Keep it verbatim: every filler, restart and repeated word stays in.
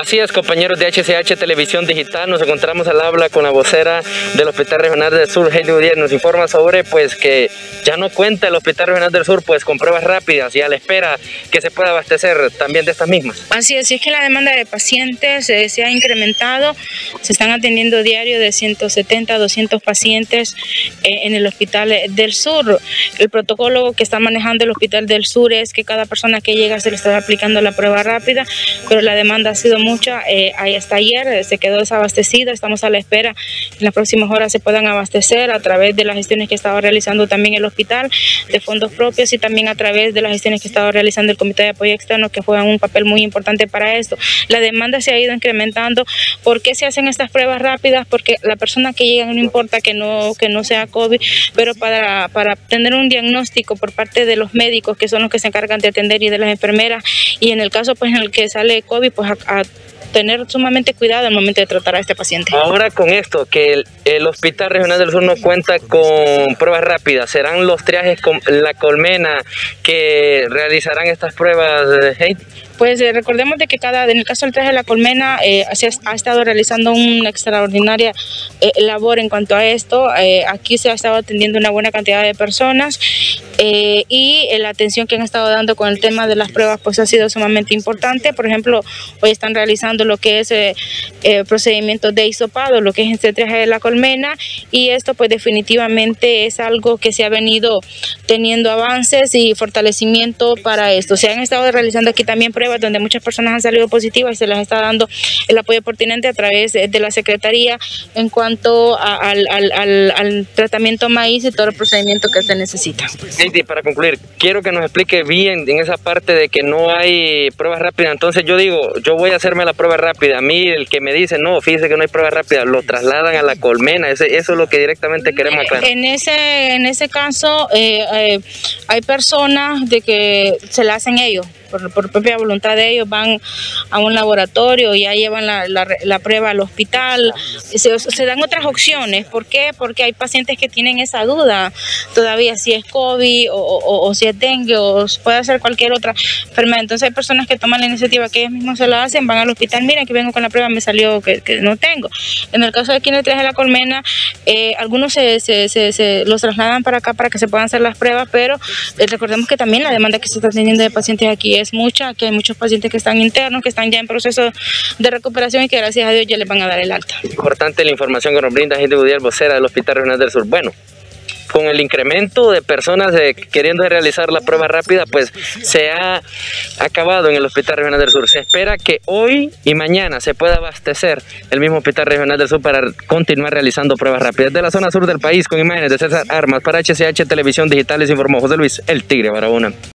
Así es, compañeros de H C H Televisión Digital, nos encontramos al habla con la vocera del Hospital Regional del Sur, Heidi Udier. Nos informa sobre pues que ya no cuenta el Hospital Regional del Sur pues con pruebas rápidas y a la espera que se pueda abastecer también de estas mismas. Así es, y es que la demanda de pacientes eh, se ha incrementado, se están atendiendo diario de ciento setenta a doscientos pacientes eh, en el Hospital del Sur. El protocolo que está manejando el Hospital del Sur es que cada persona que llega se le está aplicando la prueba rápida, pero la demanda ha sido mucha. Eh, hasta ayer eh, se quedó desabastecido, estamos a la espera en las próximas horas se puedan abastecer a través de las gestiones que estaba realizando también el hospital de fondos propios y también a través de las gestiones que estaba realizando el Comité de Apoyo Externo, que juegan un papel muy importante para esto. La demanda se ha ido incrementando. ¿Por qué se hacen estas pruebas rápidas? Porque la persona que llega, no importa que no, que no sea COVID, pero para, para tener un diagnóstico por parte de los médicos, que son los que se encargan de atender, y de las enfermeras, y en el caso pues en el que sale COVID, pues a, a tener sumamente cuidado al momento de tratar a este paciente. Ahora con esto, que el, el Hospital Regional del Sur no cuenta con pruebas rápidas, ¿serán los triajes con La Colmena que realizarán estas pruebas, Heidi? Pues eh, recordemos de que cada, en el caso del triaje de La Colmena eh, se ha, ha estado realizando una extraordinaria eh, labor en cuanto a esto. Eh, aquí se ha estado atendiendo una buena cantidad de personas eh, y eh, la atención que han estado dando con el tema de las pruebas pues ha sido sumamente importante. Por ejemplo, hoy están realizando lo que es eh, eh, procedimientos de hisopado, lo que es este triaje de La Colmena, y esto pues definitivamente es algo que se ha venido teniendo avances y fortalecimiento para esto. Se han estado realizando aquí también pruebas donde muchas personas han salido positivas y se les está dando el apoyo pertinente a través de, de la Secretaría en cuanto a, al, al, al, al tratamiento maíz y todo el procedimiento que se necesita. Heidi, para concluir, quiero que nos explique bien en esa parte de que no hay pruebas rápidas. Entonces yo digo, yo voy a hacerme la prueba rápida. A mí el que me dice, no, fíjese que no hay prueba rápida, lo trasladan a La Colmena. Ese, eso es lo que directamente queremos aclarar. En ese, en ese caso eh, eh, hay personas de que se la hacen ellos. Por, por propia voluntad de ellos, van a un laboratorio y ya llevan la, la, la prueba al hospital. Se, se dan otras opciones. ¿Por qué? Porque hay pacientes que tienen esa duda todavía si es COVID o, o, o si es dengue o puede ser cualquier otra enfermedad. Entonces hay personas que toman la iniciativa, que ellos mismos se la hacen, van al hospital, miren que vengo con la prueba, me salió que, que no tengo. En el caso de aquí en el triaje de La Colmena, eh, algunos se, se, se, se los trasladan para acá para que se puedan hacer las pruebas, pero eh, recordemos que también la demanda que se está teniendo de pacientes aquí es mucha, que hay muchos pacientes que están internos, que están ya en proceso de recuperación y que gracias a Dios ya les van a dar el alta. Importante la información que nos brinda Heidi Udier, vocera del Hospital Regional del Sur. Bueno, con el incremento de personas de, queriendo realizar la prueba rápida, pues se ha acabado en el Hospital Regional del Sur. Se espera que hoy y mañana se pueda abastecer el mismo Hospital Regional del Sur para continuar realizando pruebas rápidas. De la zona sur del país, con imágenes de César Armas, para H C H Televisión Digital, les informó José Luis El Tigre Barahona.